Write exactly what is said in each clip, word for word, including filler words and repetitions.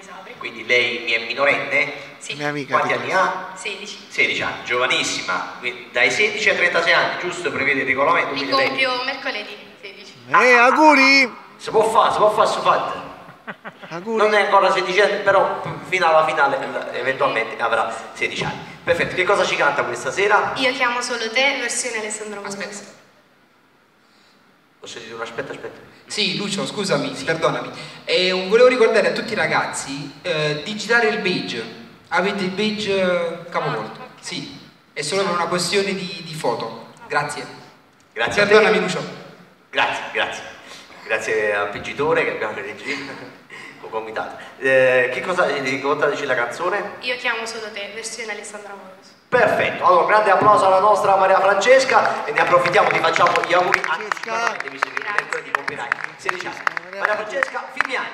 Sapri. Quindi lei mi è minorenne? Sì. Mia amica. Quanti anni ha? sedici. sedici anni, giovanissima. Quindi dai sedici ai trentasei anni, giusto, prevede il regolamento? Mi quindi lei- compio mercoledì sedici. Eh, auguri! Si può fare, si può fare su fatto. Auguri! Non è ancora sedicenne, però fino alla finale eventualmente avrà sedici anni. Perfetto, che cosa ci canta questa sera? Io chiamo solo te, versione Alessandro Moroso. Aspetta. Ho sentito un aspetta, aspetta. Sì, Lucio, scusami, perdonami. Eh, volevo ricordare a tutti i ragazzi eh, di girare il badge. Avete il badge eh, capovolto? Ah, ok. Sì, è solo per una questione di, di foto. Grazie. Grazie a te. Perdonami, Lucio. Grazie, grazie. Grazie al vincitore che abbiamo reagito. Comitato. Eh, che cosa ricordateci la canzone? Io chiamo solo te, versione Alessandro Moroso. Perfetto, allora un grande applauso alla nostra Maria Francesca e ne approfittiamo, ti facciamo gli auguri Francesca. anticipatamente, visto che mercoledì ti compirai sedici anni. Maria Francesca Firmiani.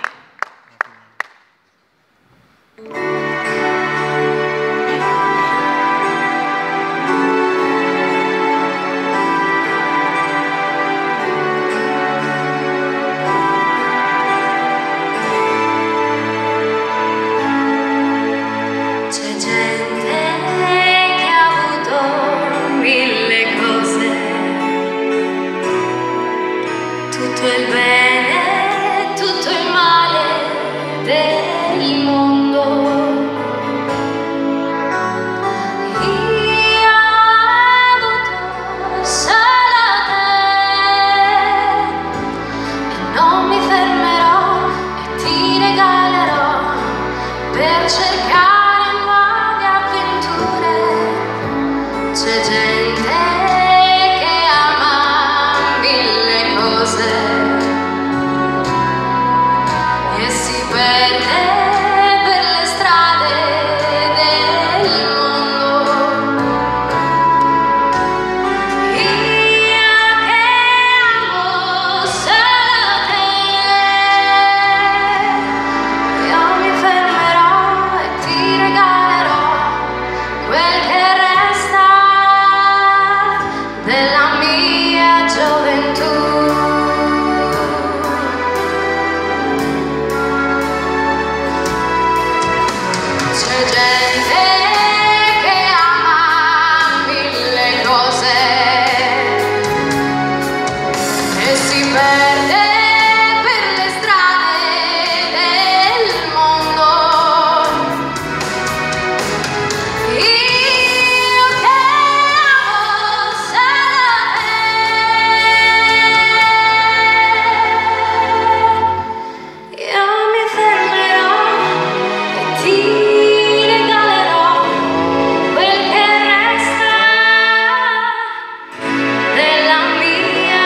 C'è gente che ha avuto mille cose, tutto il bene, tutto il male del mondo. Io ho avuto solo te e non mi fermerò e ti regalerò per cercare c'è gente che ama mille cose e si perde per le strade del mondo. Io che amo solo te, io mi fermerò e ti regalerò quel che resta della mia gioventù. C'è gente che ama mille cose e si perde per le strade del mondo. Io che amo solo te, io mi fermerò e ti regalerò quel che resta della mia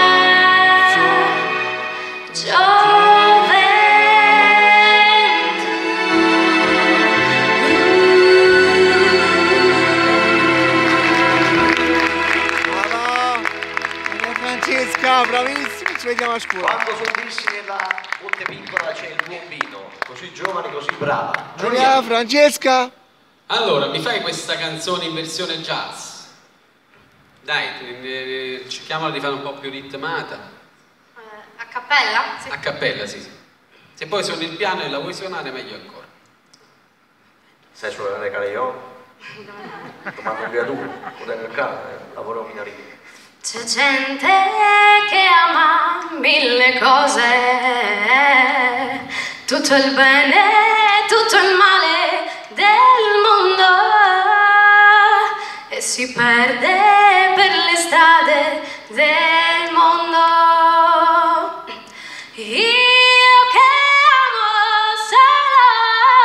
Brava! Maria Francesca, bravissima, ci vediamo a scuola. Quando sono vissi nella botte piccola c'è il buon vino, così giovane, così brava. Maria Francesca? Allora, mi fai questa canzone in versione jazz? Dai, eh, cerchiamola di fare un po' più ritmata. Eh, a cappella? Sì. A cappella, sì, sì. Se poi suoni il piano e la vuoi suonare, meglio ancora. Sai suonare Caleio? Domanda un creatura, potere del cane, lavoro minorile. C'è gente che ama mille cose, tutto il bene, tutto il male del mondo e si perde per le strade del mondo. Io